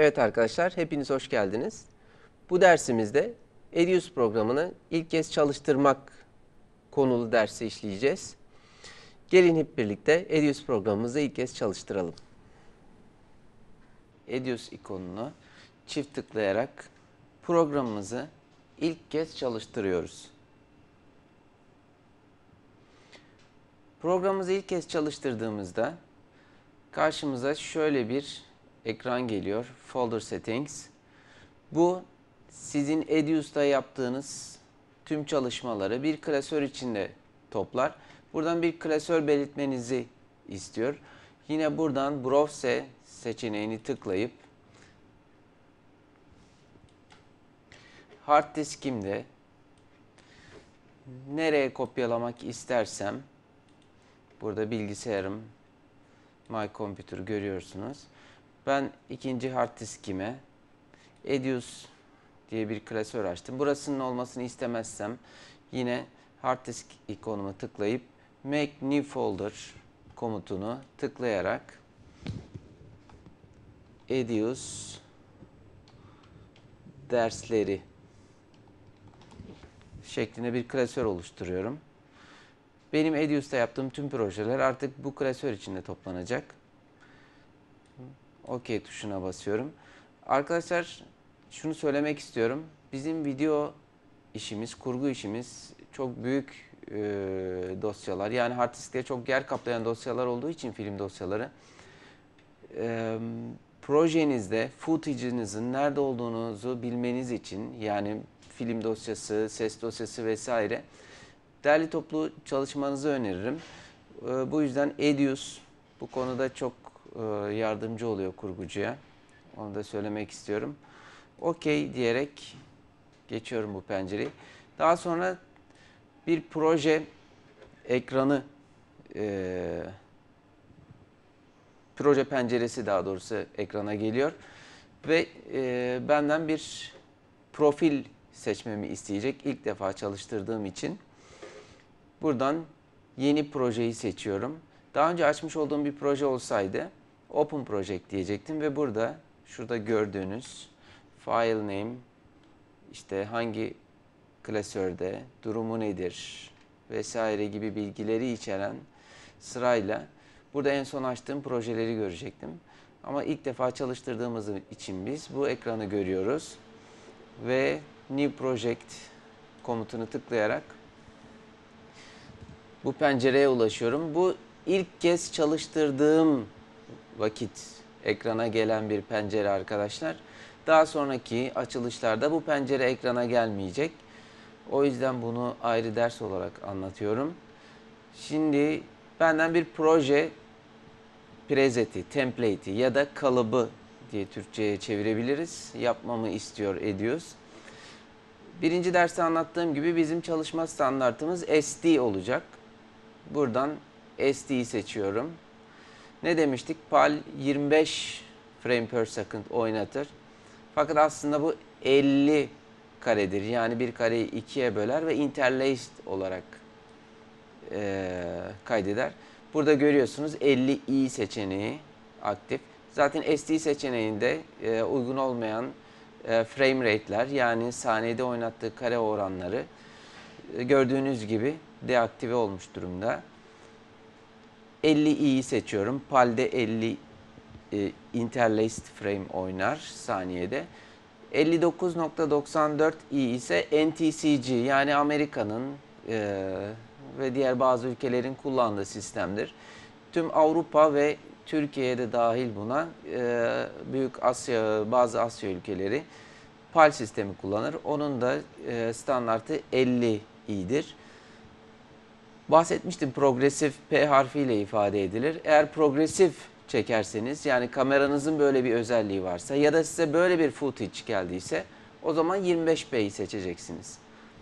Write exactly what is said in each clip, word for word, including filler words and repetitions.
Evet arkadaşlar, hepiniz hoş geldiniz. Bu dersimizde Edius programını ilk kez çalıştırmak konulu dersi işleyeceğiz. Gelin hep birlikte Edius programımızı ilk kez çalıştıralım. Edius ikonunu çift tıklayarak programımızı ilk kez çalıştırıyoruz. Programımızı ilk kez çalıştırdığımızda karşımıza şöyle bir ekran geliyor. Folder Settings. Bu sizin Edius'ta yaptığınız tüm çalışmaları bir klasör içinde toplar. Buradan bir klasör belirtmenizi istiyor. Yine buradan Browse seçeneğini tıklayıp hard diskimde nereye kopyalamak istersem, burada bilgisayarım, My Computer görüyorsunuz. Ben ikinci hard diskime Edius diye bir klasör açtım. Burasının olmasını istemezsem yine hard disk ikonuma tıklayıp Make New Folder komutunu tıklayarak Edius dersleri şeklinde bir klasör oluşturuyorum. Benim Edius'ta yaptığım tüm projeler artık bu klasör içinde toplanacak. OK tuşuna basıyorum. Arkadaşlar şunu söylemek istiyorum. Bizim video işimiz, kurgu işimiz çok büyük e, dosyalar. Yani hard diskte çok yer kaplayan dosyalar olduğu için film dosyaları. E, projenizde footage'ınızın nerede olduğunuzu bilmeniz için, yani film dosyası, ses dosyası vesaire, derli toplu çalışmanızı öneririm. E, bu yüzden Edius bu konuda çok e, yardımcı oluyor kurgucuya. Onu da söylemek istiyorum. OK diyerek geçiyorum bu pencereyi. Daha sonra bir proje ekranı, e, proje penceresi daha doğrusu ekrana geliyor. Ve e, benden bir profil seçmemi isteyecek. İlk defa çalıştırdığım için. Buradan yeni projeyi seçiyorum. Daha önce açmış olduğum bir proje olsaydı Open Project diyecektim ve burada şurada gördüğünüz file name, işte hangi klasörde, durumu nedir vesaire gibi bilgileri içeren sırayla burada en son açtığım projeleri görecektim. Ama ilk defa çalıştırdığımız için biz bu ekranı görüyoruz. Ve New Project komutunu tıklayarak bu pencereye ulaşıyorum. Bu ilk kez çalıştırdığım vakit ekrana gelen bir pencere arkadaşlar. Daha sonraki açılışlarda bu pencere ekrana gelmeyecek. O yüzden bunu ayrı ders olarak anlatıyorum. Şimdi benden bir proje prezeti, template'i ya da kalıbı diye Türkçe'ye çevirebiliriz. Yapmamı istiyor Edius. Birinci derste anlattığım gibi bizim çalışma standartımız S D olacak. Buradan S D'yi seçiyorum. Ne demiştik? PAL yirmi beş frame per second oynatır. Fakat aslında bu elli karedir. Yani bir kareyi ikiye böler ve interlaced olarak e, kaydeder. Burada görüyorsunuz elli i seçeneği aktif. Zaten S D seçeneğinde e, uygun olmayan e, frame rate'ler, yani saniyede oynattığı kare oranları e, gördüğünüz gibi deaktive olmuş durumda. elli i'yi seçiyorum. PAL'de elli e, interlaced frame oynar saniyede. elli dokuz nokta doksan dört i ise N T C G, yani Amerika'nın e, ve diğer bazı ülkelerin kullandığı sistemdir. Tüm Avrupa ve Türkiye'de dahil buna e, büyük Asya, bazı Asya ülkeleri PAL sistemi kullanır. Onun da e, standartı elli i'dir. Bahsetmiştim, progresif P harfiyle ifade edilir. Eğer progresif çekerseniz, yani kameranızın böyle bir özelliği varsa ya da size böyle bir footage geldiyse, o zaman yirmi beş p'yi seçeceksiniz.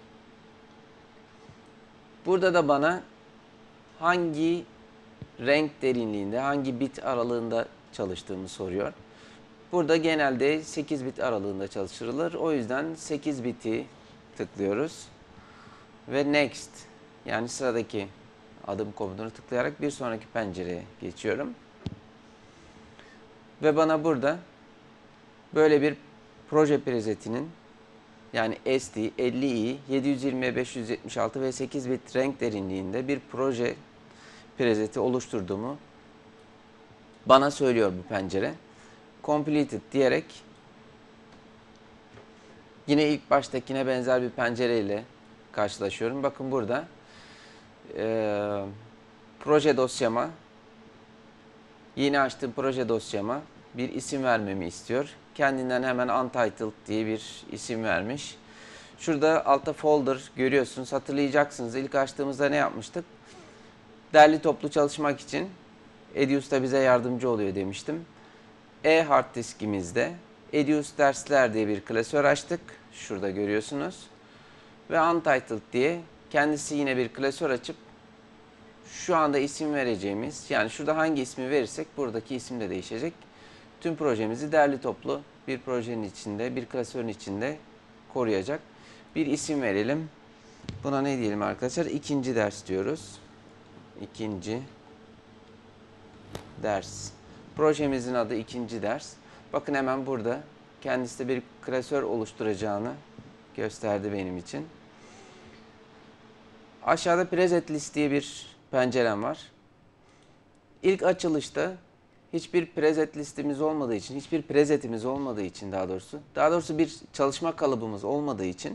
Burada da bana hangi renk derinliğinde, hangi bit aralığında çalıştığımı soruyor. Burada genelde sekiz bit aralığında çalıştırılır. O yüzden sekiz biti tıklıyoruz. Ve Next, yani sıradaki adım komutunu tıklayarak bir sonraki pencereye geçiyorum. Ve bana burada Böyle bir proje prezetinin, yani S D elli i yedi yüz yirmi beş yüz yetmiş altı ve sekiz bit renk derinliğinde bir proje prezeti oluşturduğumu bana söylüyor bu pencere. Completed diyerek yine ilk baştakine benzer bir pencereyle karşılaşıyorum. Bakın burada e, proje dosyama, yeni açtığım proje dosyama bir isim vermemi istiyor. Kendinden hemen Untitled diye bir isim vermiş. Şurada altta folder görüyorsunuz. Hatırlayacaksınız. İlk açtığımızda ne yapmıştık? Derli toplu çalışmak için Edius da bize yardımcı oluyor demiştim. E-hard diskimizde Edius dersler diye bir klasör açtık. Şurada görüyorsunuz. Ve Untitled diye kendisi yine bir klasör açıp şu anda isim vereceğimiz, yani şurada hangi ismi verirsek buradaki isim de değişecek. Tüm projemizi derli toplu bir projenin içinde, bir klasörün içinde koruyacak bir isim verelim. Buna ne diyelim arkadaşlar? İkinci ders diyoruz. İkinci ders. Projemizin adı ikinci ders. Bakın hemen burada kendisi de bir klasör oluşturacağını gösterdi benim için. Aşağıda preset list diye bir pencerem var. İlk açılışta hiçbir preset listimiz olmadığı için, hiçbir presetimiz olmadığı için daha doğrusu, daha doğrusu bir çalışma kalıbımız olmadığı için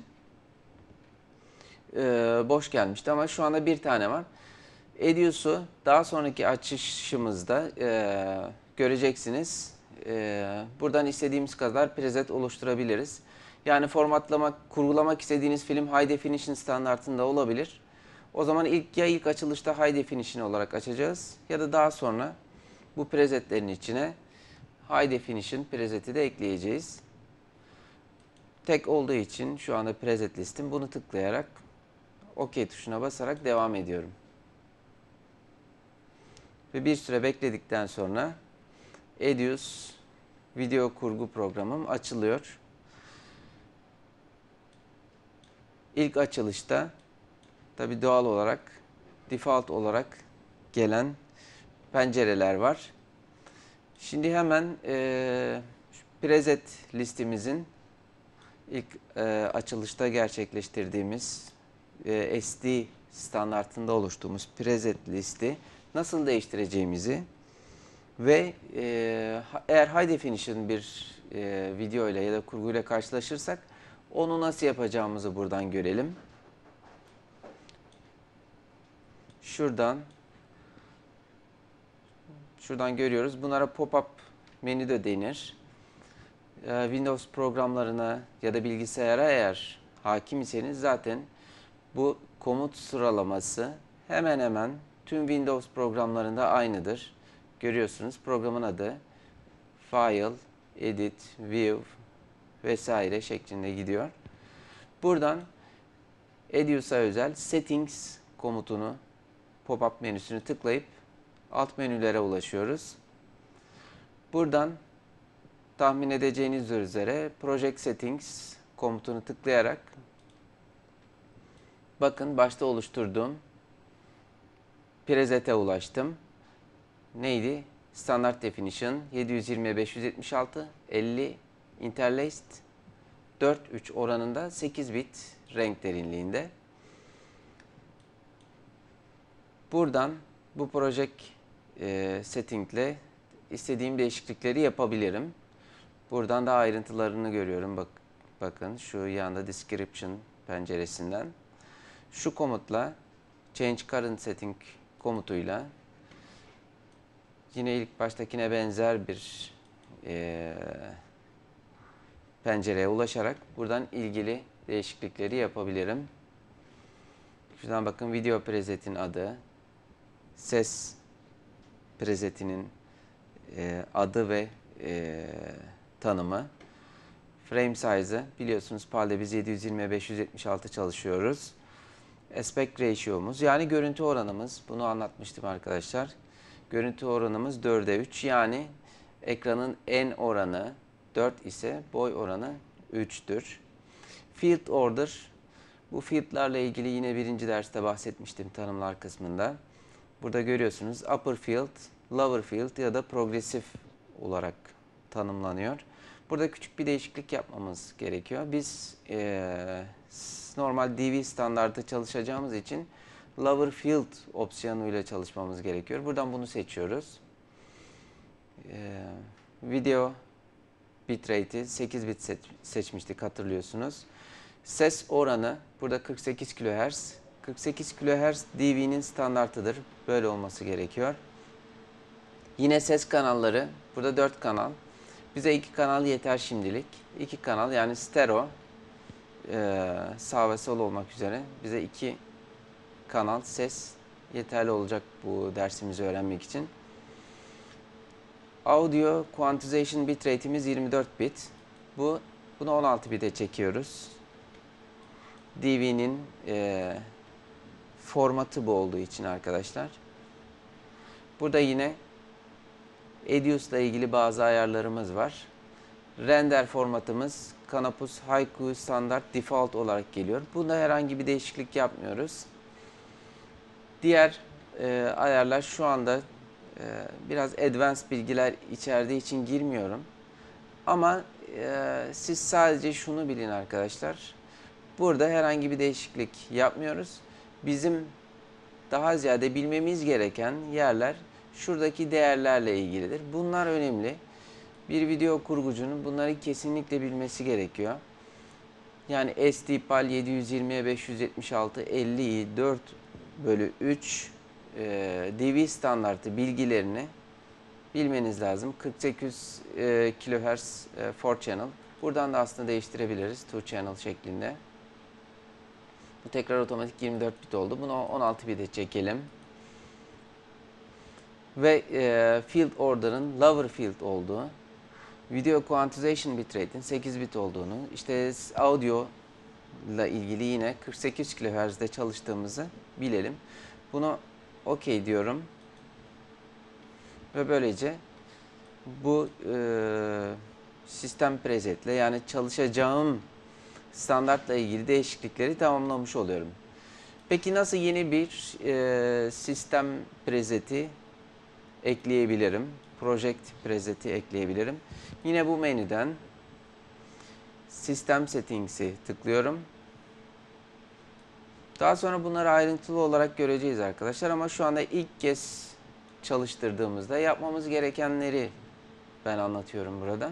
e, boş gelmişti ama şu anda bir tane var. Edius'u daha sonraki açışımızda e, göreceksiniz. E, buradan istediğimiz kadar preset oluşturabiliriz. Yani formatlamak, kurgulamak istediğiniz film High Definition standartında olabilir. O zaman ilk ya ilk açılışta High Definition olarak açacağız ya da daha sonra bu presetlerin içine High Definition preseti de ekleyeceğiz. Tek olduğu için şu anda preset listim, bunu tıklayarak OK tuşuna basarak devam ediyorum. Ve bir süre bekledikten sonra Edius video kurgu programım açılıyor. İlk açılışta tabii doğal olarak default olarak gelen pencereler var. Şimdi hemen e, preset listemizin ilk e, açılışta gerçekleştirdiğimiz e, S D standartında oluşturduğumuz preset listi nasıl değiştireceğimizi ve e, eğer High Definition bir e, video ile ya da kurguyla karşılaşırsak onu nasıl yapacağımızı buradan görelim. Şuradan şuradan görüyoruz. Bunlara pop-up menü de denir. E, Windows programlarına ya da bilgisayara eğer hakim iseniz zaten bu komut sıralaması hemen hemen tüm Windows programlarında aynıdır. Görüyorsunuz programın adı File, Edit, View vesaire şeklinde gidiyor. Buradan Edius'a özel Settings komutunu, pop-up menüsünü tıklayıp alt menülere ulaşıyoruz. Buradan tahmin edeceğiniz üzere Project Settings komutunu tıklayarak bakın başta oluşturduğum presete ulaştım. Neydi? Standart Definition yedi yüz yirmi beş yüz yetmiş altı elli Interlaced dört üç oranında sekiz bit renk derinliğinde. Buradan bu Project e, Setting ile istediğim değişiklikleri yapabilirim. Buradan da ayrıntılarını görüyorum. Bak, bakın şu yanda Description penceresinden. Şu komutla Change Current Setting komutuyla yine ilk baştakine benzer bir e, pencereye ulaşarak buradan ilgili değişiklikleri yapabilirim. Şuradan bakın video presetin adı, ses presetinin e, adı ve e, tanımı, frame size'ı biliyorsunuz PAL'de biz yedi yüz yirmi beş yüz yetmiş altı çalışıyoruz. Aspect ratio'muz yani görüntü oranımız, bunu anlatmıştım arkadaşlar. Görüntü oranımız dörde üç, yani ekranın en oranı dört ise boy oranı üç'tür. Field order, bu field'larla ilgili yine birinci derste bahsetmiştim tanımlar kısmında. Burada görüyorsunuz upper field, lower field ya da progresif olarak tanımlanıyor. Burada küçük bir değişiklik yapmamız gerekiyor. Biz e, normal D V standartı çalışacağımız için Lower Field opsiyonuyla çalışmamız gerekiyor. Buradan bunu seçiyoruz. E, video bitrate'i sekiz bit seç, seçmiştik, hatırlıyorsunuz. Ses oranı burada kırk sekiz kilohertz. kırk sekiz kilohertz D V'nin standartıdır. Böyle olması gerekiyor. Yine ses kanalları. Burada dört kanal. Bize iki kanal yeter şimdilik. iki kanal, yani stereo, e, sağ ve sol olmak üzere bize iki kanal ses yeterli olacak bu dersimizi öğrenmek için. Audio quantization bitrate'imiz yirmi dört bit. Bu bunu on altı bit'e çekiyoruz. D V'nin e, formatı bu olduğu için arkadaşlar. Burada yine Edius ile ilgili bazı ayarlarımız var. Render formatımız Canopus Haiku standart default olarak geliyor. Bunda herhangi bir değişiklik yapmıyoruz. Diğer e, ayarlar şu anda e, biraz advanced bilgiler içerdiği için girmiyorum. Ama e, siz sadece şunu bilin arkadaşlar. Burada herhangi bir değişiklik yapmıyoruz. Bizim daha ziyade bilmemiz gereken yerler şuradaki değerlerle ilgilidir. Bunlar önemli. Bir video kurgucunun bunları kesinlikle bilmesi gerekiyor. Yani S D PAL yedi yüz yirmiye beş yüz yetmiş altı elli i dört bölü üç e, D V standartı bilgilerini bilmeniz lazım. kırk sekiz e, kilohertz e, four channel. Buradan da aslında değiştirebiliriz two channel şeklinde. Bu tekrar otomatik yirmi dört bit oldu. Bunu on altı bit'e çekelim. Ve e, field order'ın lower field olduğu, video quantization bitrate'in sekiz bit olduğunu, işte audio ile ilgili yine kırk sekiz kilohertz'de çalıştığımızı bilelim. Bunu OK diyorum. Ve böylece bu e, sistem presetle, yani çalışacağım standartla ilgili değişiklikleri tamamlamış oluyorum. Peki nasıl yeni bir e, sistem preseti ekleyebilirim? Project preseti ekleyebilirim. Yine bu menüden System Settings'i tıklıyorum. Daha sonra bunları ayrıntılı olarak göreceğiz arkadaşlar, ama şu anda ilk kez çalıştırdığımızda yapmamız gerekenleri ben anlatıyorum burada.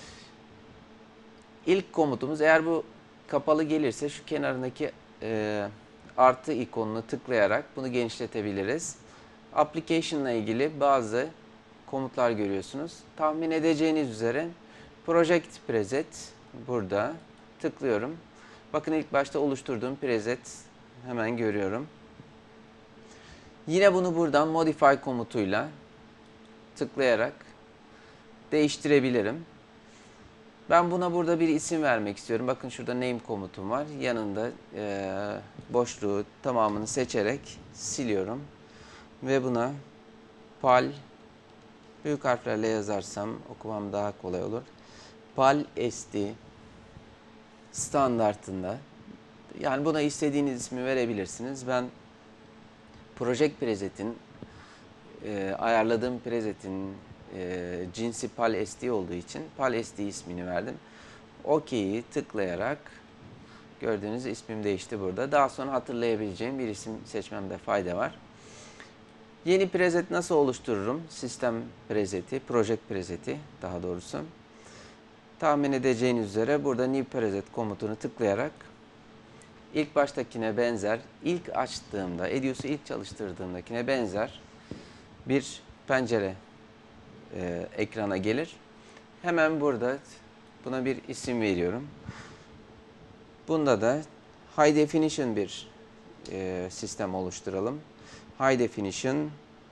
İlk komutumuz, eğer bu kapalı gelirse şu kenarındaki e, artı ikonunu tıklayarak bunu genişletebiliriz. Application ile ilgili bazı komutlar görüyorsunuz. Tahmin edeceğiniz üzere Project Preset burada, tıklıyorum. Bakın ilk başta oluşturduğum preset hemen görüyorum. Yine bunu buradan Modify komutuyla tıklayarak değiştirebilirim. Ben buna burada bir isim vermek istiyorum. Bakın şurada name komutum var. Yanında e, boşluğu tamamını seçerek siliyorum. Ve buna PAL, büyük harflerle yazarsam okumam daha kolay olur. PAL S D standartında, yani buna istediğiniz ismi verebilirsiniz. Ben Project Preset'in e, ayarladığım presetin e, cinsi PAL S D olduğu için PAL S D ismini verdim. OK'yi tıklayarak gördüğünüz ismim değişti burada. Daha sonra hatırlayabileceğim bir isim seçmemde fayda var. Yeni preset nasıl oluştururum? Sistem preseti, Project preseti daha doğrusu. Tahmin edeceğiniz üzere burada New Preset komutunu tıklayarak ilk baştakine benzer, ilk açtığımda, Edius'u ilk çalıştırdığımdakine benzer bir pencere e, ekrana gelir. Hemen burada buna bir isim veriyorum. Bunda da High Definition bir e, sistem oluşturalım. High Definition,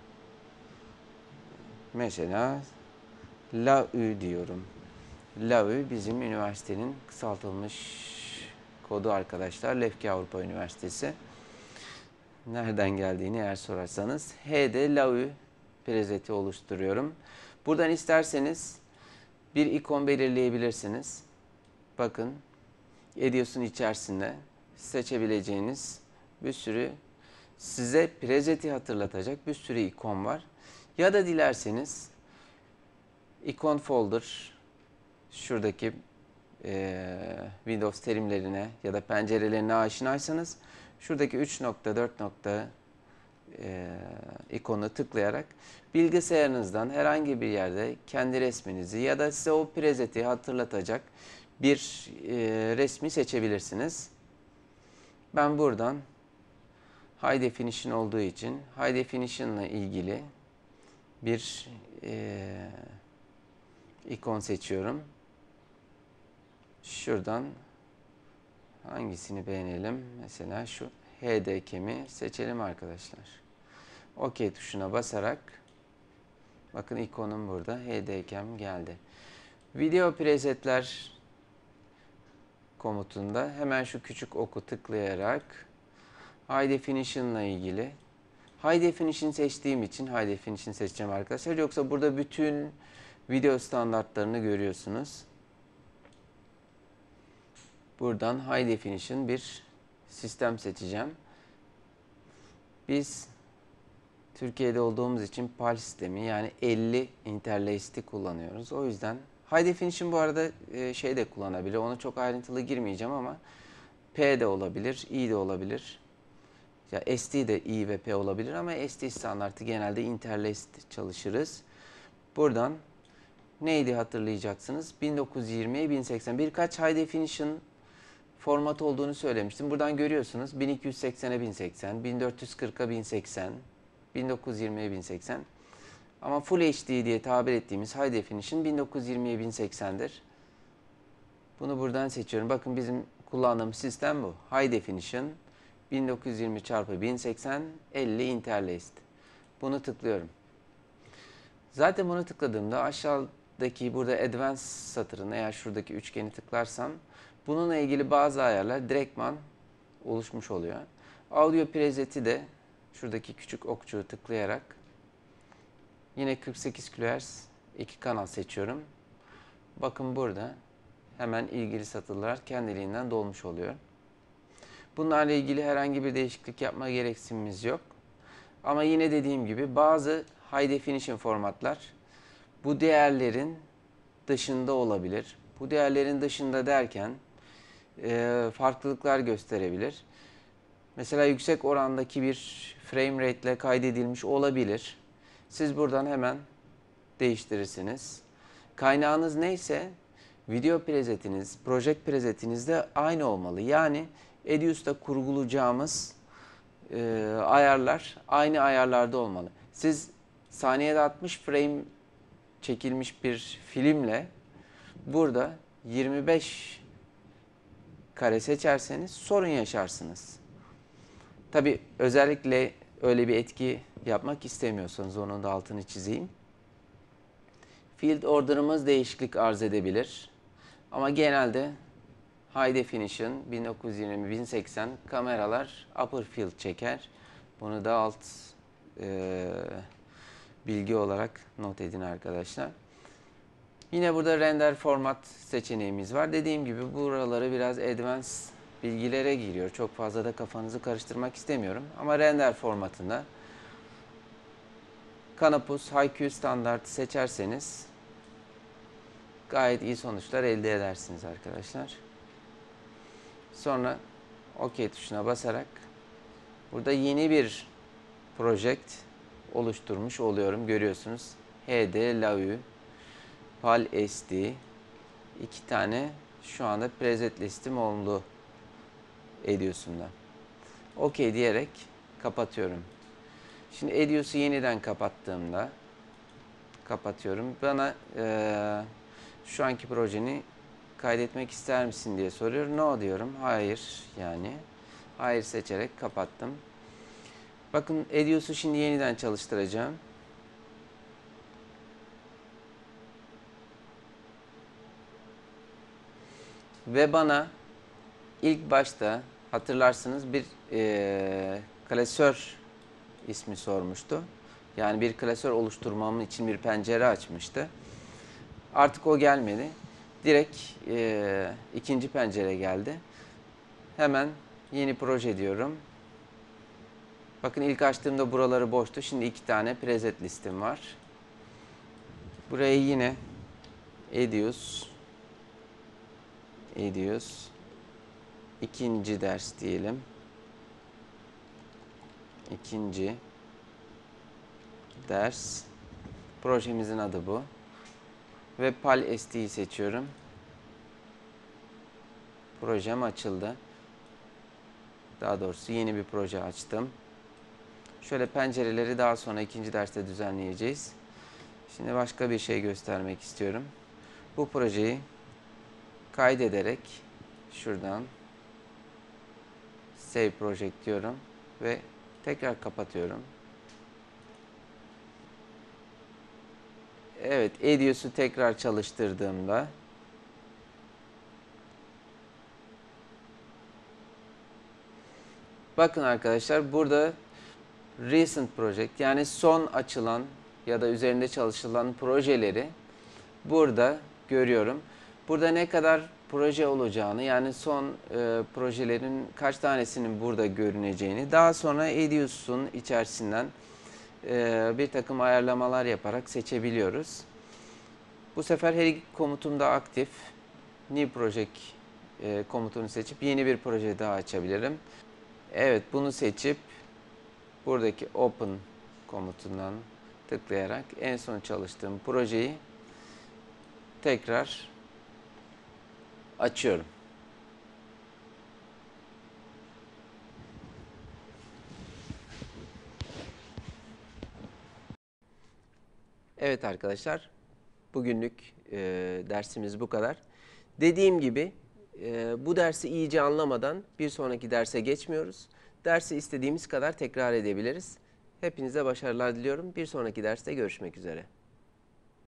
mesela L A U diyorum. L A U bizim üniversitenin kısaltılmış kodu arkadaşlar. Lefke Avrupa Üniversitesi. Nereden geldiğini eğer sorarsanız. H'de L A U preseti oluşturuyorum. Buradan isterseniz bir ikon belirleyebilirsiniz. Bakın, Edius'un içerisinde seçebileceğiniz bir sürü, size preseti hatırlatacak bir sürü ikon var. Ya da dilerseniz ikon folder şuradaki e, Windows terimlerine ya da pencerelerine aşinaysanız şuradaki üç nokta dört nokta e, ikonu tıklayarak bilgisayarınızdan herhangi bir yerde kendi resminizi ya da size o preseti hatırlatacak bir e, resmi seçebilirsiniz. Ben buradan High Definition olduğu için High Definition ile ilgili bir e, ikon seçiyorum. Şuradan hangisini beğenelim? Mesela şu H D Cam'i seçelim arkadaşlar. OK tuşuna basarak bakın ikonum burada. H D Cam geldi. Video presetler komutunda hemen şu küçük oku tıklayarak High Definition ile ilgili High Definition seçtiğim için High Definition seçeceğim arkadaşlar. Yoksa burada bütün video standartlarını görüyorsunuz. Buradan High Definition bir sistem seçeceğim. Biz Türkiye'de olduğumuz için PAL sistemi yani elli interlaced'i kullanıyoruz. O yüzden High Definition bu arada şey de kullanabilir. Ona çok ayrıntılı girmeyeceğim ama P de olabilir, I de olabilir. Ya S D de I ve P olabilir ama S D standartı genelde interlaced çalışırız. Buradan neydi hatırlayacaksınız? bin dokuz yüz yirmiye bin seksen birkaç High Definition format olduğunu söylemiştim. Buradan görüyorsunuz bin iki yüz seksene bin seksen, bin dört yüz kırka bin seksen, bin dokuz yüz yirmiye bin seksen. Ama Full H D diye tabir ettiğimiz High Definition bin dokuz yüz yirmiye bin seksen'dir. Bunu buradan seçiyorum. Bakın bizim kullandığımız sistem bu. High Definition bin dokuz yüz yirmi çarpı bin seksen elli interlaced. Bunu tıklıyorum. Zaten bunu tıkladığımda aşağıdaki burada Advanced satırına eğer şuradaki üçgeni tıklarsam bununla ilgili bazı ayarlar direktman oluşmuş oluyor. Audio preseti de şuradaki küçük okçuğu tıklayarak yine kırk sekiz kilohertz iki kanal seçiyorum. Bakın burada hemen ilgili satırlar kendiliğinden dolmuş oluyor. Bunlarla ilgili herhangi bir değişiklik yapma gereksinimiz yok. Ama yine dediğim gibi bazı High Definition formatlar bu değerlerin dışında olabilir. Bu değerlerin dışında derken e, farklılıklar gösterebilir. Mesela yüksek orandaki bir frame rate ile kaydedilmiş olabilir. Siz buradan hemen değiştirirsiniz. Kaynağınız neyse video presetiniz, project presetiniz de aynı olmalı. Yani Edius'ta kurgulayacağımız e, ayarlar aynı ayarlarda olmalı. Siz saniyede altmış frame çekilmiş bir filmle burada yirmi beş kare seçerseniz sorun yaşarsınız. Tabi özellikle öyle bir etki yapmak istemiyorsanız onun da altını çizeyim. Field order'ımız değişiklik arz edebilir. Ama genelde High Definition bin dokuz yüz yirmi bin seksen kameralar upper field çeker. Bunu da alt e, bilgi olarak not edin arkadaşlar. Yine burada render format seçeneğimiz var. Dediğim gibi buraları biraz advanced bilgilere giriyor. Çok fazla da kafanızı karıştırmak istemiyorum. Ama render formatında Canopus Hi-Q standartı seçerseniz gayet iyi sonuçlar elde edersiniz arkadaşlar. Sonra OK tuşuna basarak burada yeni bir project oluşturmuş oluyorum. Görüyorsunuz. H D, LAU, PAL S D iki tane şu anda preset listim oldu Edius'umda. OK diyerek kapatıyorum. Şimdi Edius'u yeniden kapattığımda kapatıyorum. Bana e, şu anki projeni kaydetmek ister misin diye soruyor. No diyorum. Hayır yani. Hayır seçerek kapattım. Bakın Edius'u şimdi yeniden çalıştıracağım. Ve bana ilk başta hatırlarsınız bir e, klasör ismi sormuştu. Yani bir klasör oluşturmam için bir pencere açmıştı. Artık o gelmedi. Direkt e, ikinci pencere geldi. Hemen yeni proje diyorum. Bakın ilk açtığımda buraları boştu. Şimdi iki tane preset listim var. Buraya yine Edius ediyoruz. İkinci ders diyelim. İkinci ders. Projemizin adı bu. Ve Pal S D'yi seçiyorum. Projem açıldı. Daha doğrusu yeni bir proje açtım. Şöyle pencereleri daha sonra ikinci derste düzenleyeceğiz. Şimdi başka bir şey göstermek istiyorum. Bu projeyi kaydederek şuradan Save Project diyorum ve tekrar kapatıyorum. Evet, Edios'u tekrar çalıştırdığımda bakın arkadaşlar, burada Recent Project, yani son açılan ya da üzerinde çalışılan projeleri burada görüyorum. Burada ne kadar proje olacağını, yani son e, projelerin kaç tanesinin burada görüneceğini, daha sonra Edios'un içerisinden e, bir takım ayarlamalar yaparak seçebiliyoruz. Bu sefer her iki komutum da aktif. New Project e, komutunu seçip yeni bir proje daha açabilirim. Evet, bunu seçip buradaki Open komutundan tıklayarak en son çalıştığım projeyi tekrar açıyorum. Evet arkadaşlar, bugünlük e, dersimiz bu kadar. Dediğim gibi e, bu dersi iyice anlamadan bir sonraki derse geçmiyoruz. Dersi istediğimiz kadar tekrar edebiliriz. Hepinize başarılar diliyorum. Bir sonraki derste görüşmek üzere.